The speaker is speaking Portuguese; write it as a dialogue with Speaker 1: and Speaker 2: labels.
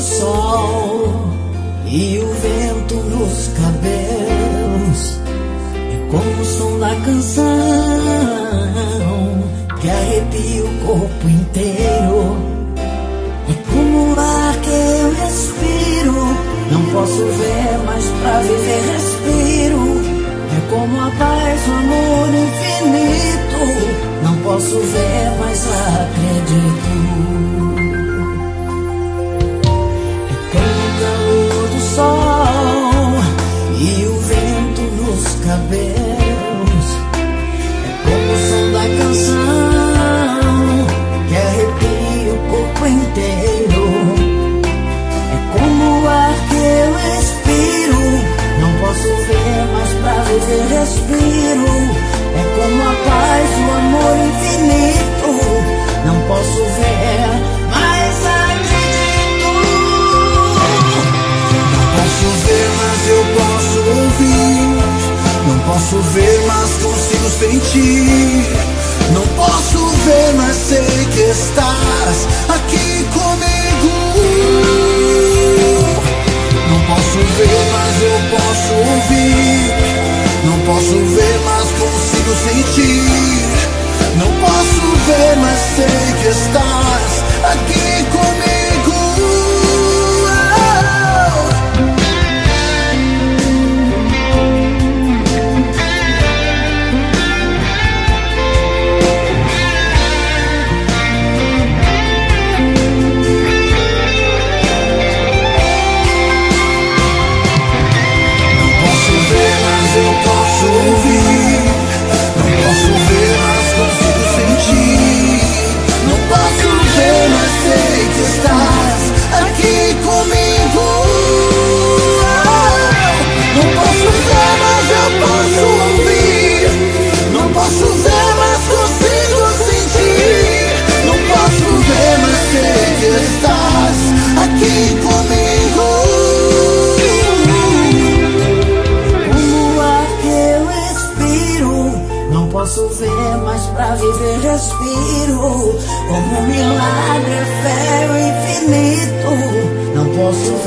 Speaker 1: sol e o vento nos cabelos. É como o som da canção que arrepia o corpo inteiro. É como o ar que eu respiro. Não posso ver, mas pra viver respiro. É como a paz, o amor infinito. Não posso ver, mas acredito. É como o calor do sol e o vento nos cabelos. É como o som da canção que arrepia o corpo inteiro. É como o ar que eu respiro. Não posso ver, mas pra viver respiro. É como a paz, o amor infinito. Não posso ver, mas acredito.
Speaker 2: Não posso ver, mas eu posso ouvir. Não posso ver, mas consigo sentir. Não posso ver, mas sei que estás aqui comigo. Não posso ver, mas eu posso ouvir. Não posso ver, mas consigo sentir. Não posso ver, mas sei que estás aqui comigo. Eu posso ouvir, não posso ver, mas consigo sentir. Não posso ver, mas sei que estás aqui comigo. Não posso ver, mas eu posso ouvir. Não posso ver, mas consigo sentir. Não posso ver, mas sei que estás aqui comigo.
Speaker 1: Não posso ver, mas pra viver respiro. Como um milagre, fé o infinito. Não posso